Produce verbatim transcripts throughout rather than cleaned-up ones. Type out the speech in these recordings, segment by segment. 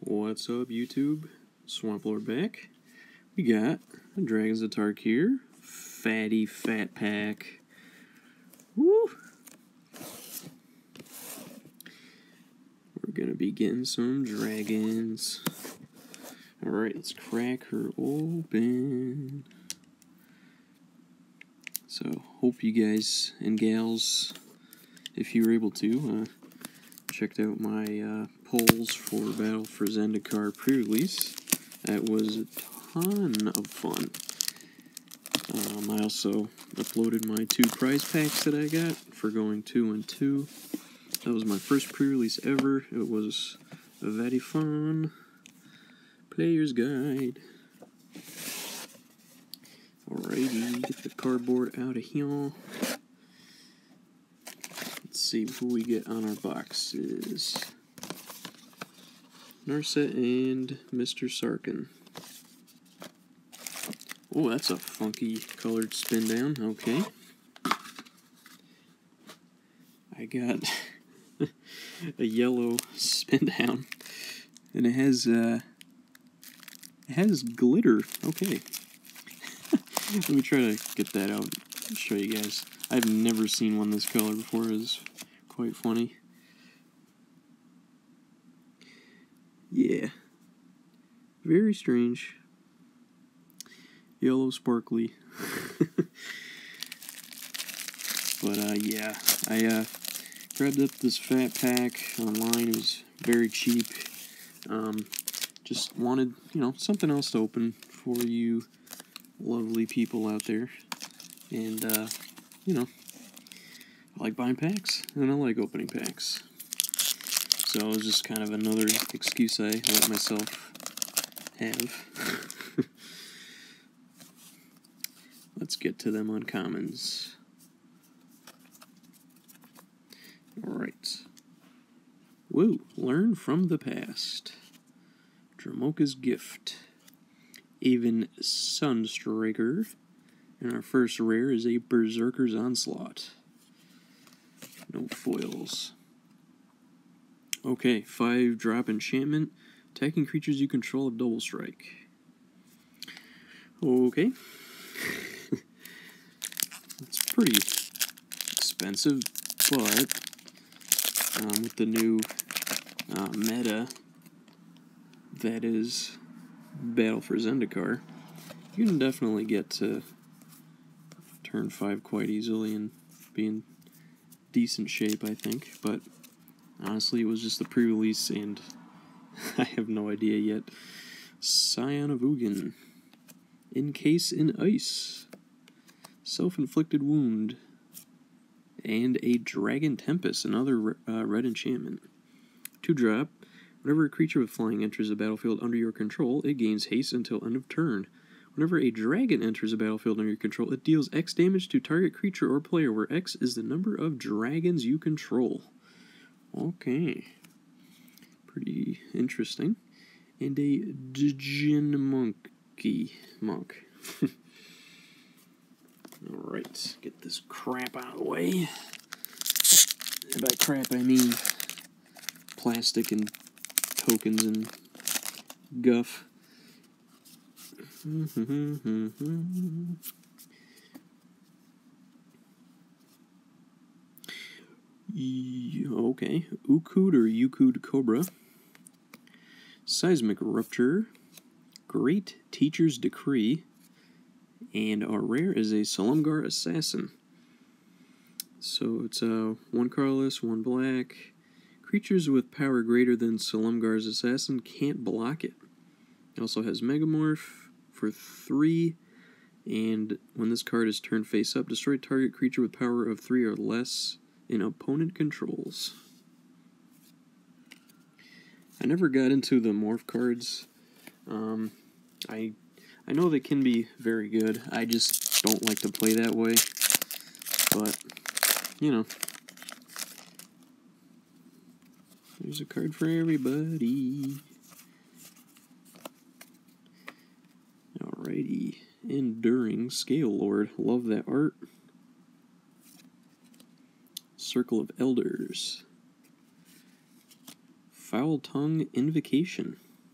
What's up, YouTube? Swamplord back. We got Dragons of Tarkir Fatty Fat Pack. Woo! We're gonna be getting some dragons. Alright, let's crack her open. So, hope you guys and gals, if you were able to, uh, checked out my uh, polls for Battle for Zendikar pre-release. That was a ton of fun. Um, I also uploaded my two prize packs that I got for going two and two. That was my first pre-release ever. It was very fun. Player's guide. Alrighty, get the cardboard out of here. Let's see who we get on our boxes. Narset and Mister Sarkin. Oh, that's a funky colored spin down. Okay. I got a yellow spin down, and it has uh, it has glitter. Okay. Let me try to get that out and show you guys. I've never seen one this color before. It's quite funny. Yeah. Very strange. Yellow sparkly. But, uh, yeah. I, uh, grabbed up this fat pack online. It was very cheap. Um, just wanted, you know, something else to open for you lovely people out there. And, uh, you know, I like buying packs, and I like opening packs. So it was just kind of another excuse I let myself have. Let's get to them uncommons. Alright. Woo! Learn from the past. Dramoka's Gift. Even Sunstriker. And our first rare is a Berserker's Onslaught. No foils. Okay, five drop enchantment. Attacking creatures you control have double strike. Okay. It's pretty expensive, but um, with the new uh, meta that is Battle for Zendikar, you can definitely get to turn five quite easily and be in decent shape, I think. But honestly, it was just the pre-release, and I have no idea yet. Scion of Ugin. Encase in Ice. Self-inflicted Wound. And a Dragon Tempest, another uh, red enchantment. Two drop. Whenever a creature with flying enters the battlefield under your control, it gains haste until end of turn. Whenever a dragon enters a battlefield under your control, it deals X damage to target creature or player, where X is the number of dragons you control. Okay. Pretty interesting. And a Djinn Monkey Monk. Alright, get this crap out of the way. And by crap, I mean plastic and tokens and guff. Okay, Ukud or Ukud Cobra. Seismic Rupture. Great Teacher's Decree. And our rare is a Silumgar Assassin. So it's a uh, one colorless, one black. Creatures with power greater than Silumgar's Assassin can't block it. It also has Megamorph for three. And when this card is turned face up, destroy target creature with power of three or less in opponent controls. I never got into the morph cards. Um, I I know they can be very good. I just don't like to play that way. But, you know. There's a card for everybody. Alrighty. Enduring Scale Lord. Love that art. Circle of Elders. Foul Tongue Invocation.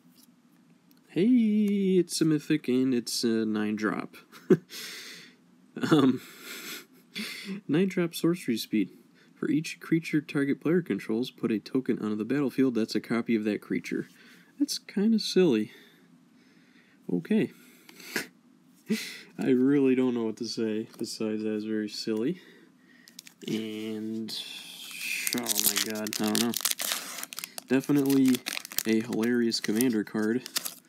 Hey, it's a mythic and it's a nine drop. um, nine drop sorcery speed. For each creature target player controls, put a token onto the battlefield that's a copy of that creature. That's kind of silly. Okay. I really don't know what to say besides that is very silly. And oh my god, I don't know. Definitely a hilarious commander card.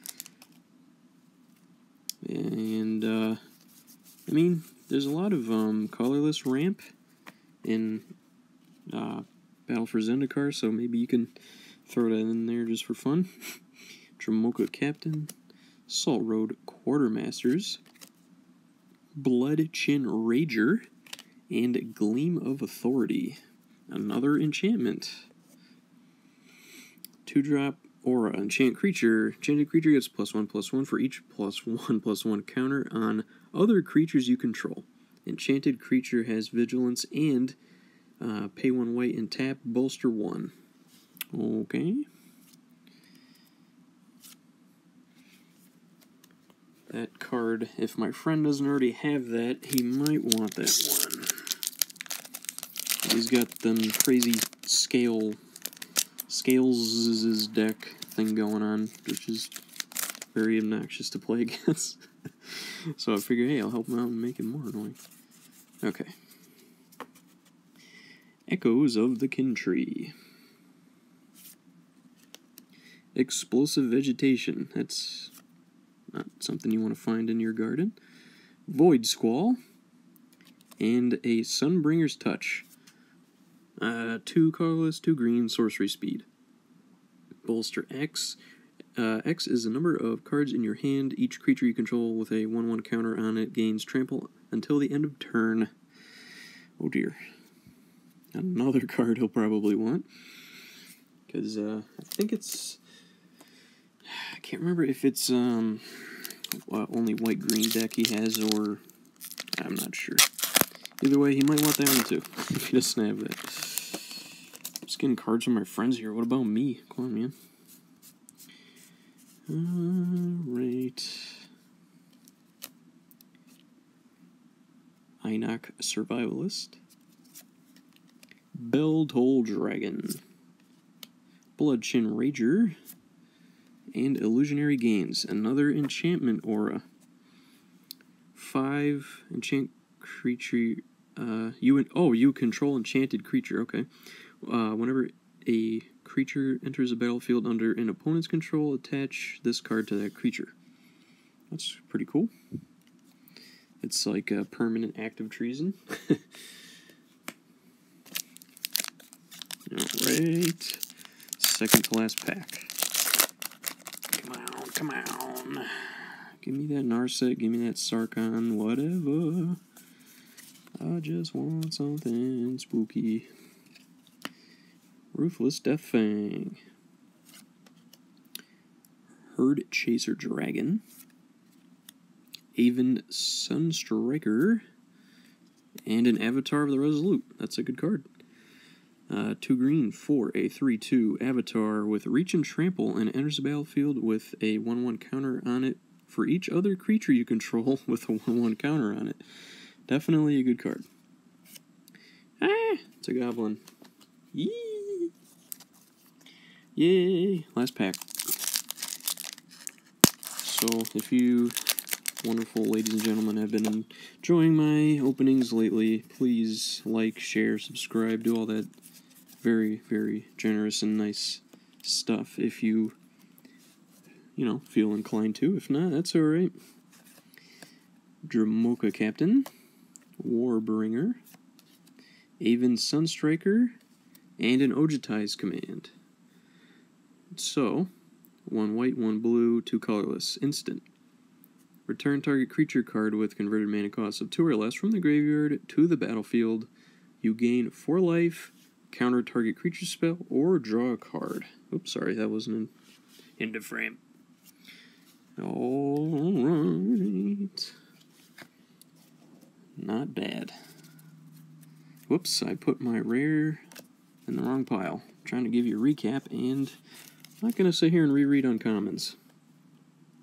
And uh I mean, there's a lot of um colorless ramp in uh Battle for Zendikar, so maybe you can throw that in there just for fun. Dramoka Captain, Salt Road Quartermasters, Blood Chin Rager, and Gleam of Authority. Another enchantment. Two drop aura. Enchant creature. Enchanted creature gets plus one plus one for each plus one plus one counter on other creatures you control. Enchanted creature has vigilance and uh, pay one white and tap, bolster one. Okay. That card, if my friend doesn't already have that, he might want that one. He's got them crazy scale scales deck thing going on, which is very obnoxious to play against. So I figure, hey, I'll help him out and make it more annoying. Okay. Echoes of the Kin Tree. Explosive Vegetation. That's not something you want to find in your garden. Void Squall. And a Sunbringer's Touch. Uh, two colorless, two green, sorcery speed. Bolster X. Uh, X is the number of cards in your hand. Each creature you control with a one one counter on it gains trample until the end of turn. Oh dear. Another card he'll probably want. Because uh, I think it's... I can't remember if it's um well, only white-green deck he has, or... I'm not sure. Either way, he might want that one too, if he doesn't have that. I'm just getting cards from my friends here. What about me? Come on, man. Alright. Einok Survivalist. Bell-Toll Dragon. Bloodchin Rager. And Illusionary Gains. Another enchantment aura. Five enchant creature... Uh, you oh, you control enchanted creature, okay. Uh, whenever a creature enters a battlefield under an opponent's control, attach this card to that creature. That's pretty cool. It's like a permanent act of treason. Alright. Second to last pack. Come on, come on. Give me that Narset, give me that Sarkhan, whatever. I just want something spooky. Ruthless Deathfang. Herd Chaser Dragon. Aven Sunstriker. And an Avatar of the Resolute. That's a good card. Uh, two green for a three two Avatar with Reach and Trample, and enters the battlefield with a one one counter on it for each other creature you control with a one one counter on it. Definitely a good card. Ah, it's a goblin. Yee! Yay! Last pack. So, if you wonderful ladies and gentlemen have been enjoying my openings lately, please like, share, subscribe, do all that very, very generous and nice stuff if you, you know, feel inclined to. If not, that's alright. Dramoka Captain. Warbringer, Aven Sunstriker, and an Ojutai's Command. So, one white, one blue, two colorless. Instant. Return target creature card with converted mana cost of two or less from the graveyard to the battlefield. You gain four life, counter target creature spell, or draw a card. Oops, sorry, that wasn't in, into frame. Alright. Not bad. Whoops, I put my rare in the wrong pile. I'm trying to give you a recap, and I'm not going to sit here and reread uncommons.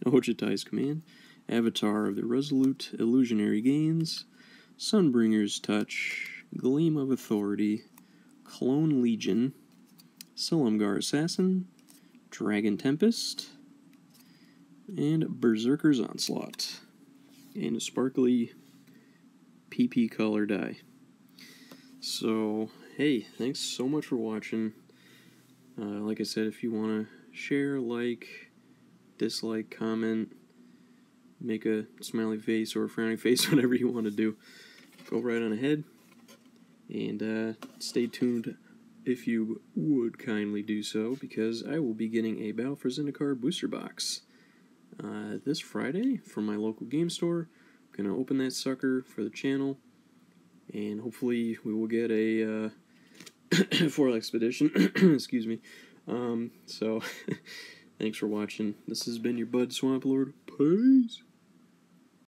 Ojitai's Command, Avatar of the Resolute Illusionary Gains, Sunbringer's Touch, Gleam of Authority, Clone Legion, Silumgar Assassin, Dragon Tempest, and Berserker's Onslaught, and a sparkly P P color die. So, hey, thanks so much for watching. Uh, like I said, if you want to share, like, dislike, comment, make a smiley face or a frowny face, whatever you want to do, go right on ahead. And uh, stay tuned if you would kindly do so, because I will be getting a Battle for Zendikar booster box uh, this Friday from my local game store. I'm going to open that sucker for the channel, and hopefully we will get a uh, foil expedition. Excuse me. Um, so, thanks for watching. This has been your bud Swamplord. Peace!